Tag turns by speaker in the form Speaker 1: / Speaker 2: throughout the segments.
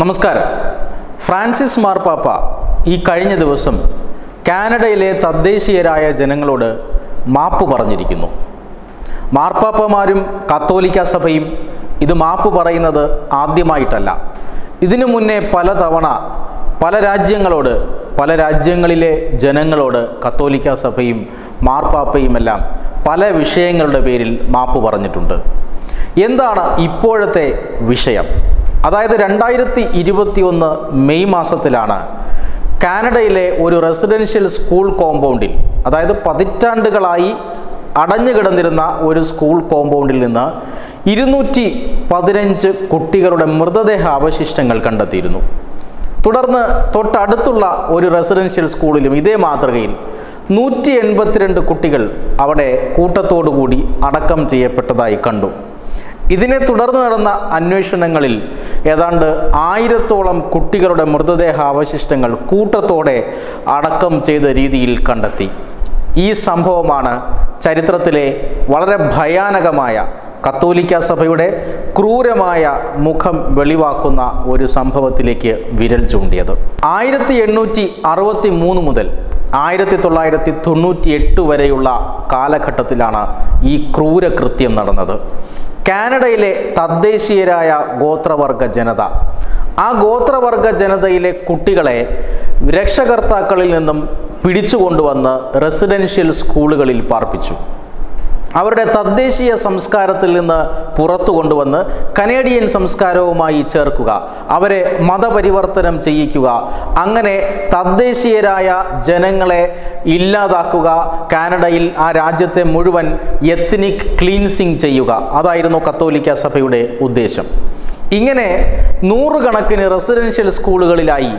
Speaker 1: നമസ്കാരം. ഫ്രാൻസിസ് മാർപ്പാപ്പ ഈ കഴിഞ്ഞ ദിവസം കാനഡയിലെ തദ്ദേശീയരായ ജനങ്ങളോട് മാപ്പ് പറഞ്ഞിരിക്കുന്നു. മാർപ്പാപ്പമാരും കത്തോലിക്ക സഭയും ഇത് മാപ്പ് പറയുന്നത് ആദ്യമായിട്ടല്ല. ഇതിനു മുന്നേ പലതവണ പല രാജ്യങ്ങളിലെ ജനങ്ങളോട് കത്തോലിക്ക സഭയും മാർപ്പാപ്പയുമെല്ലാം പല വിഷയങ്ങളുടെ പേരിൽ മാപ്പ് പറഞ്ഞിട്ടുണ്ട്. എന്താണ് ഇപ്പോഴത്തെ വിഷയം? അതായത് 2021 മെയ് മാസത്തിലാണ് കാനഡയിലെ ഒരു റെസിഡൻഷ്യൽ സ്കൂൾ കോമ്പൗണ്ടിൽ, അതായത് പതിറ്റാണ്ടുകളായി അടഞ്ഞുകിടന്നിരുന്ന ഒരു സ്കൂൾ കോമ്പൗണ്ടിൽ നിന്ന് 215 കുട്ടികളുടെ മൃതദേഹ അവശിഷ്ടങ്ങൾ കണ്ടെത്തിയിരുന്നു. തുടർന്ന് തൊട്ടടുത്തുള്ള ഒരു റെസിഡൻഷ്യൽ സ്കൂളിലും ഇതേ മാതൃകയിൽ 182 കുട്ടികൾ അവിടെ കൂട്ടത്തോടുകൂടി അടക്കം ചെയ്യപ്പെട്ടതായി കണ്ടു. ഇതിനെ തുടർന്ന് നടന്ന അന്വേഷണങ്ങളിൽ ഏതാണ്ട് 1000-ഓളം കുട്ടികളുടെ മൃതദേഹ അവശിഷ്ടങ്ങൾ കൂട്ടത്തോടെ അടക്കം ചെയ്ത രീതിയിൽ കണ്ടെത്തി. ഈ സംഭവമാണ് ചരിത്രത്തിലെ വളരെ ഭയാനകമായ, കത്തോലിക്ക സഭയുടെ ക്രൂരമായ മുഖം വെളിവാക്കുന്ന ഒരു സംഭവത്തിലേക്ക് വിരൽ ചൂണ്ടിയത്. 1863 മുതൽ 1998 വരെയുള്ള കാലഘട്ടത്തിലാണ് ഈ ക്രൂരകൃത്യം നടന്നത്. കാനഡയിലെ തദ്ദേശീയരായ ഗോത്രവർഗ ജനത, ആ ഗോത്രവർഗ ജനതയിലെ കുട്ടികളെ രക്ഷകർത്താക്കളിൽ നിന്നും പിടിച്ചുകൊണ്ടുവന്ന് റെസിഡൻഷ്യൽ സ്കൂളുകളിൽ പാർപ്പിച്ചു. അവരുടെ തദ്ദേശീയ സംസ്കാരത്തിൽ നിന്ന് പുറത്തു കൊണ്ടുവന്ന് കനേഡിയൻ സംസ്കാരവുമായി ചേർക്കുക, അവരെ മതപരിവർത്തനം ചെയ്യിക്കുക, അങ്ങനെ തദ്ദേശീയരായ ജനങ്ങളെ ഇല്ലാതാക്കുക, കാനഡയിൽ ആ രാജ്യത്തെ മുഴുവൻ എത്നിക് ക്ലീൻസിങ് ചെയ്യുക, അതായിരുന്നു കത്തോലിക്ക സഭയുടെ ഉദ്ദേശം. ഇങ്ങനെ 100 കണക്കിന് റെസിഡൻഷ്യൽ സ്കൂളുകളിലായി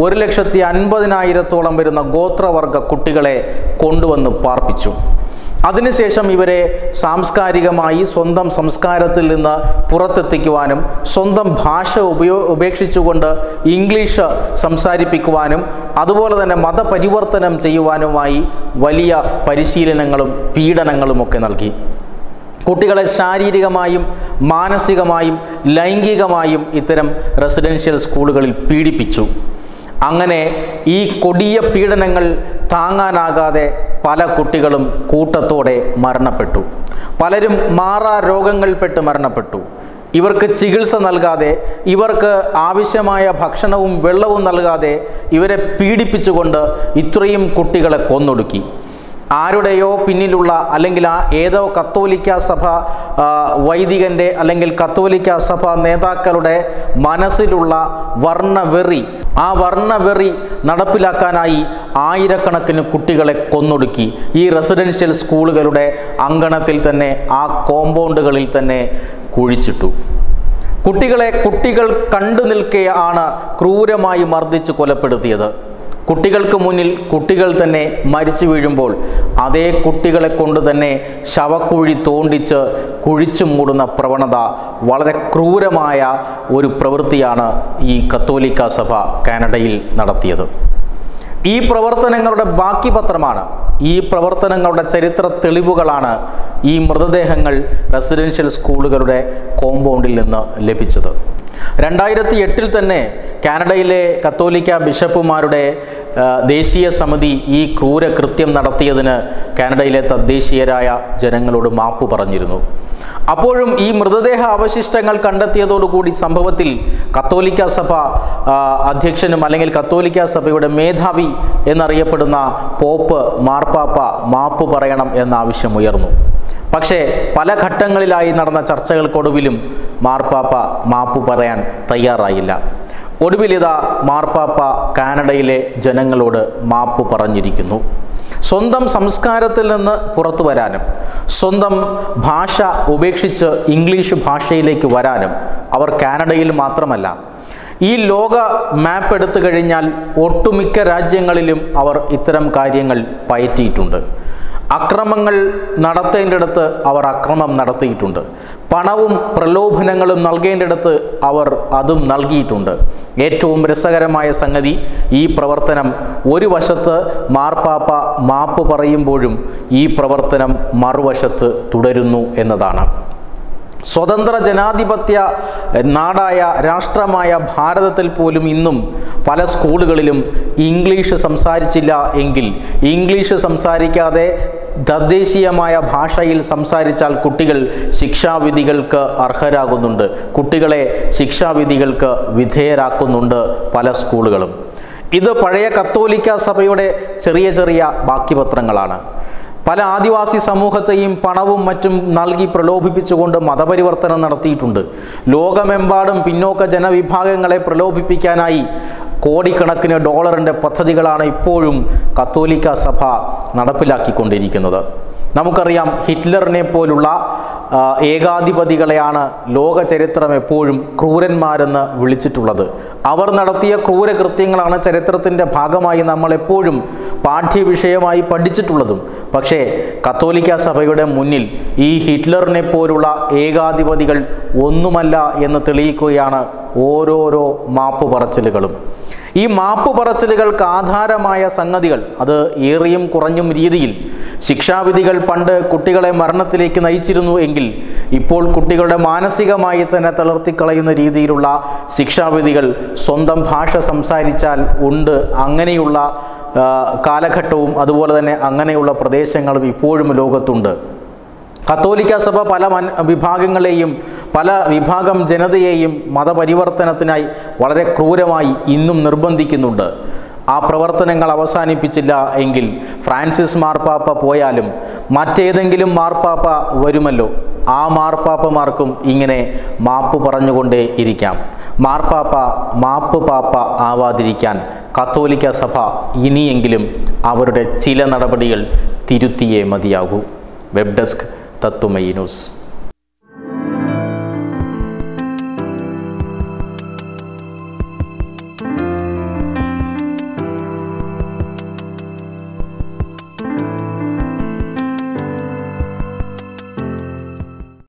Speaker 1: 150,000-ഓളം വരുന്ന ഗോത്രവർഗ കുട്ടികളെ കൊണ്ടുവന്ന് പാർപ്പിച്ചു. അതിനുശേഷം ഇവരെ സാംസ്കാരികമായി സ്വന്തം സംസ്കാരത്തിൽ നിന്ന് പുറത്തെത്തിക്കുവാനും സ്വന്തം ഭാഷ ഉപേക്ഷിച്ചുകൊണ്ട് ഇംഗ്ലീഷ് സംസാരിപ്പിക്കുവാനും അതുപോലെ തന്നെ മതപരിവർത്തനം ചെയ്യുവാനുമായി വലിയ പരിശീലനങ്ങളും പീഡനങ്ങളുമൊക്കെ നൽകി. കുട്ടികളെ ശാരീരികമായും മാനസികമായും ലൈംഗികമായും ഇത്തരം റെസിഡൻഷ്യൽ സ്കൂളുകളിൽ പീഡിപ്പിച്ചു. അങ്ങനെ ഈ കൊടിയ പീഡനങ്ങൾ താങ്ങാനാകാതെ പല കുട്ടികളും കൂട്ടത്തോടെ മരണപ്പെട്ടു. പലരും മാറാ രോഗങ്ങൾപ്പെട്ട് മരണപ്പെട്ടു. ഇവർക്ക് ചികിത്സ നൽകാതെ, ഇവർക്ക് ആവശ്യമായ ഭക്ഷണവും വെള്ളവും നൽകാതെ ഇവരെ പീഡിപ്പിച്ചുകൊണ്ട് ഇത്രയും കുട്ടികളെ കൊന്നൊടുക്കി. ആരുടെയോ പിന്നിലുള്ള, അല്ലെങ്കിൽ ഏതോ കത്തോലിക്ക സഭ വൈദികൻ്റെ അല്ലെങ്കിൽ കത്തോലിക്ക സഭ നേതാക്കളുടെ മനസ്സിലുള്ള വർണ്ണവെറി, ആ വർണ്ണവെറി നടപ്പിലാക്കാനായി ആയിരക്കണക്കിന് കുട്ടികളെ കൊന്നൊടുക്കി. ഈ റെസിഡൻഷ്യൽ സ്കൂളുകളുടെ അങ്കണത്തിൽ തന്നെ, ആ കോമ്പൗണ്ടുകളിൽ തന്നെ കുഴിച്ചിട്ടു. കുട്ടികൾ കണ്ടു നിൽക്കെ ആണ് ക്രൂരമായി മർദ്ദിച്ച് കൊലപ്പെടുത്തിയത്. കുട്ടികൾക്ക് മുന്നിൽ കുട്ടികൾ തന്നെ മരിച്ചു വീഴുമ്പോൾ അതേ കുട്ടികളെ കൊണ്ട് തന്നെ ശവക്കുഴി തോണ്ടിച്ച് കുഴിച്ചു മൂടുന്ന പ്രവണത, വളരെ ക്രൂരമായ ഒരു പ്രവൃത്തിയാണ് ഈ കത്തോലിക്ക സഭ കാനഡയിൽ നടത്തിയത്. ഈ പ്രവർത്തനങ്ങളുടെ ബാക്കി പത്രമാണ്, ഈ പ്രവർത്തനങ്ങളുടെ ചരിത്ര തെളിവുകളാണ് ഈ മൃതദേഹങ്ങൾ റെസിഡൻഷ്യൽ സ്കൂളുകളുടെ കോമ്പൗണ്ടിൽ നിന്ന് ലഭിച്ചത്. 2008 തന്നെ കാനഡയിലെ കത്തോലിക്ക ബിഷപ്പുമാരുടെ ദേശീയ സമിതി ഈ ക്രൂരകൃത്യം നടത്തിയതിന് കാനഡയിലെ തദ്ദേശീയരായ ജനങ്ങളോട് മാപ്പ് പറഞ്ഞിരുന്നു. അപ്പോഴും ഈ മൃതദേഹ അവശിഷ്ടങ്ങൾ കണ്ടെത്തിയതോടുകൂടി സംഭവത്തിൽ കത്തോലിക്ക സഭ അധ്യക്ഷനും അല്ലെങ്കിൽ കത്തോലിക്ക സഭയുടെ മേധാവി എന്നറിയപ്പെടുന്ന പോപ്പ് മാർപ്പാപ്പ മാപ്പ് പറയണം എന്ന ആവശ്യം ഉയർന്നു. പക്ഷേ പല ഘട്ടങ്ങളിലായി നടന്ന ചർച്ചകൾക്കൊടുവിലും മാർപ്പാപ്പ മാപ്പ് പറയാൻ തയ്യാറായില്ല. ഒടുവിലിതാ മാർപ്പാപ്പ കാനഡയിലെ ജനങ്ങളോട് മാപ്പ് പറഞ്ഞിരിക്കുന്നു. സ്വന്തം സംസ്കാരത്തിൽ നിന്ന് പുറത്തു വരാനും സ്വന്തം ഭാഷ ഉപേക്ഷിച്ച് ഇംഗ്ലീഷ് ഭാഷയിലേക്ക് വരാനും അവർ കാനഡയിൽ മാത്രമല്ല, ഈ ലോക മാപ്പ് എടുത്തു കഴിഞ്ഞാൽ ഒട്ടുമിക്ക രാജ്യങ്ങളിലും അവർ ഇത്തരം കാര്യങ്ങൾ പയറ്റിയിട്ടുണ്ട്. അക്രമങ്ങൾ നടത്തേണ്ടിടത്ത് അവർ അക്രമം നടത്തിയിട്ടുണ്ട്. പണവും പ്രലോഭനങ്ങളും നൽകേണ്ടിടത്ത് അവർ അതും നൽകിയിട്ടുണ്ട്. ഏറ്റവും രസകരമായ സംഗതി, ഈ പ്രവർത്തനം ഒരു വശത്ത് മാർപ്പാപ്പ മാപ്പ് പറയുമ്പോഴും ഈ പ്രവർത്തനം മറുവശത്ത് തുടരുന്നു എന്നതാണ്. സ്വതന്ത്ര ജനാധിപത്യ നാടായ രാഷ്ട്രമായ ഭാരതത്തിൽ പോലും ഇന്നും പല സ്കൂളുകളിലും ഇംഗ്ലീഷ് സംസാരിച്ചില്ല എങ്കിൽ, ഇംഗ്ലീഷ് സംസാരിക്കാതെ തദ്ദേശീയമായ ഭാഷയിൽ സംസാരിച്ചാൽ കുട്ടികൾ ശിക്ഷാവിധികൾക്ക് അർഹരാകുന്നുണ്ട്, കുട്ടികളെ ശിക്ഷാവിധികൾക്ക് വിധേയരാക്കുന്നുണ്ട് പല സ്കൂളുകളും. ഇത് പഴയ കത്തോലിക്ക സഭയുടെ ചെറിയ ചെറിയ ബാക്കിപത്രങ്ങളാണ്. പല ആദിവാസി സമൂഹത്തെയും പണവും മറ്റും നൽകി പ്രലോഭിപ്പിച്ചുകൊണ്ട് മതപരിവർത്തനം നടത്തിയിട്ടുണ്ട്. ലോകമെമ്പാടും പിന്നോക്ക ജനവിഭാഗങ്ങളെ പ്രലോഭിപ്പിക്കാനായി കോടിക്കണക്കിന് ഡോളറിൻ്റെ പദ്ധതികളാണ് ഇപ്പോഴും കത്തോലിക്ക സഭ നടപ്പിലാക്കിക്കൊണ്ടിരിക്കുന്നത്. നമുക്കറിയാം, ഹിറ്റ്ലറിനെ പോലുള്ള ഏകാധിപതികളെയാണ് ലോക ചരിത്രം എപ്പോഴും ക്രൂരന്മാരെന്ന് വിളിച്ചിട്ടുള്ളത്. അവർ നടത്തിയ ക്രൂരകൃത്യങ്ങളാണ് ചരിത്രത്തിൻ്റെ ഭാഗമായി നമ്മൾ എപ്പോഴും പാഠ്യവിഷയമായി പഠിച്ചിട്ടുള്ളതും. പക്ഷേ കത്തോലിക്ക സഭയുടെ മുന്നിൽ ഈ ഹിറ്റ്ലറിനെ പോലുള്ള ഏകാധിപതികൾ ഒന്നുമല്ല എന്ന് തെളിയിക്കുകയാണ് ഓരോരോ മാപ്പ് പറച്ചിലുകളും. ഈ മാപ്പ് പറച്ചിലുകൾക്ക് ആധാരമായ സംഗതികൾ അത് ഏറിയും കുറഞ്ഞും രീതിയിൽ ശിക്ഷാവിധികൾ പണ്ട് കുട്ടികളെ മരണത്തിലേക്ക് നയിച്ചിരുന്നു എങ്കിൽ ഇപ്പോൾ കുട്ടികളുടെ മാനസികമായി തന്നെ തളർത്തിക്കളയുന്ന രീതിയിലുള്ള ശിക്ഷാവിധികൾ സ്വന്തം ഭാഷ സംസാരിച്ചാൽ ഉണ്ട്. അങ്ങനെയുള്ള കാലഘട്ടവും അതുപോലെ തന്നെ അങ്ങനെയുള്ള പ്രദേശങ്ങളും ഇപ്പോഴും ലോകത്തുണ്ട്. കത്തോലിക്ക സഭ പല വിഭാഗങ്ങളെയും പല വിഭാഗം ജനതയെയും മതപരിവർത്തനത്തിനായി വളരെ ക്രൂരമായി ഇന്നും നിർബന്ധിക്കുന്നുണ്ട്. ആ പ്രവർത്തനങ്ങൾ അവസാനിപ്പിച്ചില്ല എങ്കിൽ ഫ്രാൻസിസ് മാർപ്പാപ്പ പോയാലും മറ്റേതെങ്കിലും മാർപ്പാപ്പ വരുമല്ലോ. ആ മാർപ്പാപ്പമാർക്കും ഇങ്ങനെ മാപ്പ് പറഞ്ഞുകൊണ്ടേ ഇരിക്കാം. മാപ്പ് പാപ്പ ആവാതിരിക്കാൻ കത്തോലിക്ക സഭ ഇനിയെങ്കിലും അവരുടെ ചില നടപടികൾ തിരുത്തിയേ മതിയാകൂ. Web desk Tatwamayi news.